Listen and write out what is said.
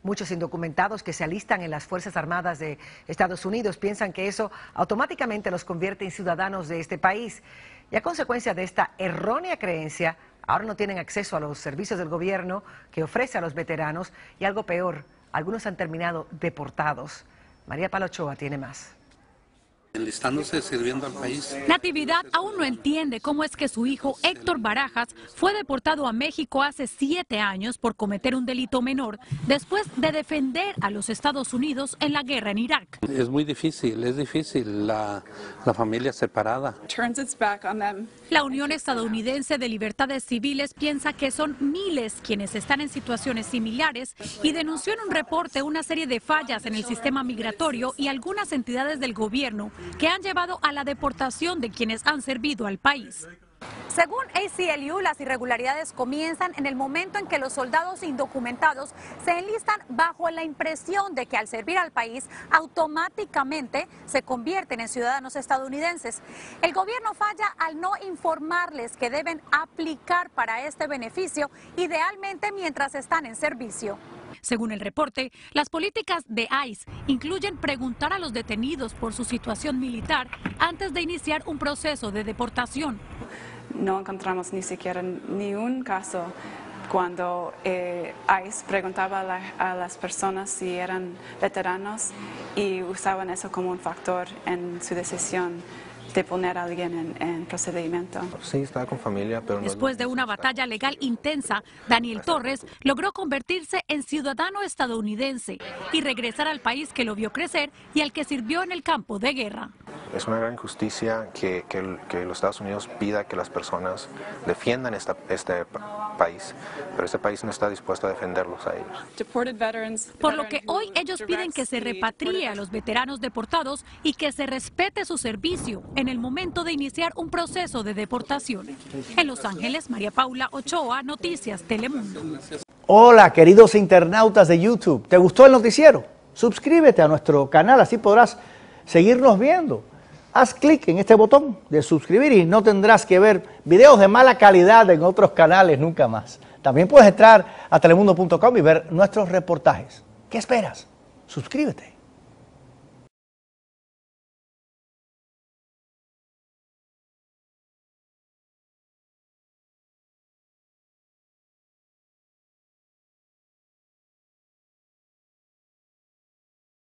Muchos indocumentados que se alistan en las Fuerzas Armadas de Estados Unidos piensan que eso automáticamente los convierte en ciudadanos de este país. Y a consecuencia de esta errónea creencia, ahora no tienen acceso a los servicios del gobierno que ofrece a los veteranos y algo peor, algunos han terminado deportados. María Paula Ochoa tiene más. Enlistándose, sirviendo al país. Natividad aún no entiende cómo es que su hijo Héctor Barajas fue deportado a México hace 7 años por cometer un delito menor después de defender a los Estados Unidos en la guerra en Irak. Es muy difícil, la familia separada. La Unión Estadounidense de Libertades Civiles piensa que son miles quienes están en situaciones similares y denunció en un reporte una serie de fallas en el sistema migratorio y algunas entidades del gobierno que han llevado a la deportación de quienes han servido al país. Según ACLU, las irregularidades comienzan en el momento en que los soldados indocumentados se enlistan bajo la impresión de que al servir al país automáticamente se convierten en ciudadanos estadounidenses. El gobierno falla al no informarles que deben aplicar para este beneficio, idealmente mientras están en servicio. Según el reporte, las políticas de ICE incluyen preguntar a los detenidos por su situación militar antes de iniciar un proceso de deportación. No encontramos ni siquiera ni un caso cuando ICE preguntaba a las personas si eran veteranos y usaban eso como un factor en su decisión de poner a alguien en procedimiento. Sí, estaba con familia, pero no. Después de una batalla legal intensa, Daniel Torres logró convertirse en ciudadano estadounidense y regresar al país que lo vio crecer y al que sirvió en el campo de guerra. Es una gran injusticia que los Estados Unidos pida que las personas defiendan este país, pero este país no está dispuesto a defenderlos a ellos. Por lo que hoy ellos piden que se repatrie a los veteranos deportados y que se respete su servicio en el momento de iniciar un proceso de deportación. En Los Ángeles, María Paula Ochoa, Noticias Telemundo. Hola, queridos internautas de YouTube. ¿Te gustó el noticiero? Suscríbete a nuestro canal, así podrás seguirnos viendo. Haz clic en este botón de suscribir y no tendrás que ver videos de mala calidad en otros canales nunca más. También puedes entrar a telemundo.com y ver nuestros reportajes. ¿Qué esperas? Suscríbete.